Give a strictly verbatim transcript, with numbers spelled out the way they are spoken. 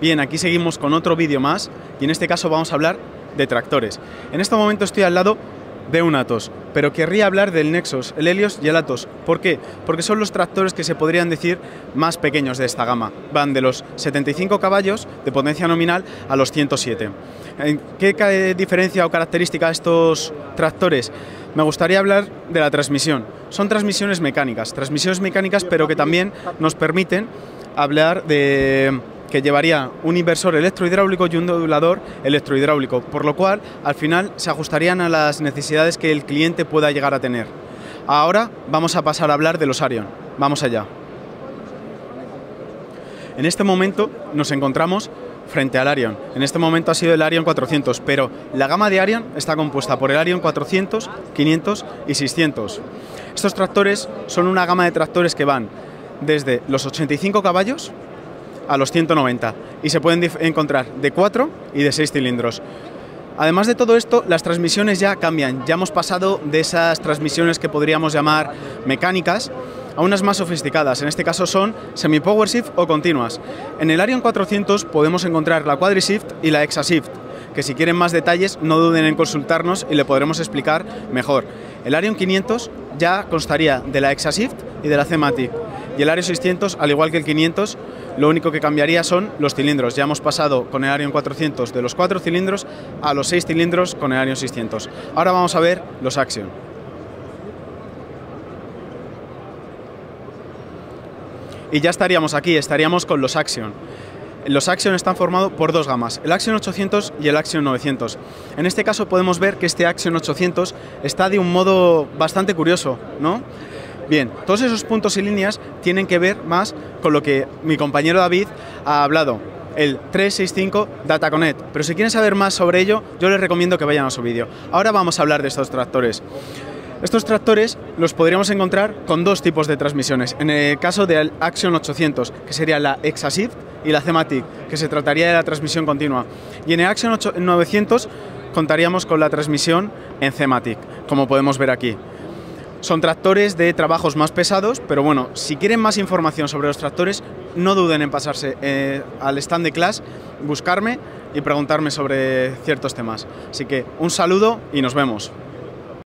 Bien, aquí seguimos con otro vídeo más y en este caso vamos a hablar de tractores. En este momento estoy al lado de un Atos, pero querría hablar del Nexos, el Helios y el Atos. ¿Por qué? Porque son los tractores que se podrían decir más pequeños de esta gama. Van de los setenta y cinco caballos de potencia nominal a los ciento siete. ¿Qué diferencia o característica de estos tractores? Me gustaría hablar de la transmisión. Son transmisiones mecánicas, transmisiones mecánicas, pero que también nos permiten hablar de que llevaría un inversor electrohidráulico y un modulador electrohidráulico, por lo cual al final se ajustarían a las necesidades que el cliente pueda llegar a tener. Ahora vamos a pasar a hablar de los Arion. Vamos allá. En este momento nos encontramos frente al Arion. En este momento ha sido el Arion cuatrocientos, pero la gama de Arion está compuesta por el Arion cuatrocientos, quinientos y seiscientos. Estos tractores son una gama de tractores que van desde los ochenta y cinco caballos a los ciento noventa y se pueden encontrar de cuatro y de seis cilindros. Además de todo esto, las transmisiones ya cambian. Ya hemos pasado de esas transmisiones que podríamos llamar mecánicas a unas más sofisticadas. En este caso son semi-power shift o continuas. En el Arion cuatrocientos podemos encontrar la quadrishift y la hexashift, que si quieren más detalles no duden en consultarnos y le podremos explicar mejor. El Arion quinientos ya constaría de la hexashift y de la C-Matic. Y el Arion seiscientos, al igual que el quinientos, lo único que cambiaría son los cilindros. Ya hemos pasado con el Arion cuatrocientos de los cuatro cilindros a los seis cilindros con el Arion seiscientos. Ahora vamos a ver los Axion. Y ya estaríamos aquí, estaríamos con los Axion. Los Axion están formados por dos gamas, el Axion ochocientos y el Axion novecientos. En este caso podemos ver que este Axion ochocientos está de un modo bastante curioso, ¿no? Bien, todos esos puntos y líneas tienen que ver más con lo que mi compañero David ha hablado, el trescientos sesenta y cinco Data Connect. Pero si quieren saber más sobre ello, yo les recomiendo que vayan a su vídeo. Ahora vamos a hablar de estos tractores. Estos tractores los podríamos encontrar con dos tipos de transmisiones. En el caso del Axion ochocientos, que sería la hexashift, y la C-Matic, que se trataría de la transmisión continua. Y en el Axion novecientos contaríamos con la transmisión en C-Matic, como podemos ver aquí. Son tractores de trabajos más pesados, pero bueno, si quieren más información sobre los tractores, no duden en pasarse eh, al stand de Clash, buscarme y preguntarme sobre ciertos temas. Así que un saludo y nos vemos.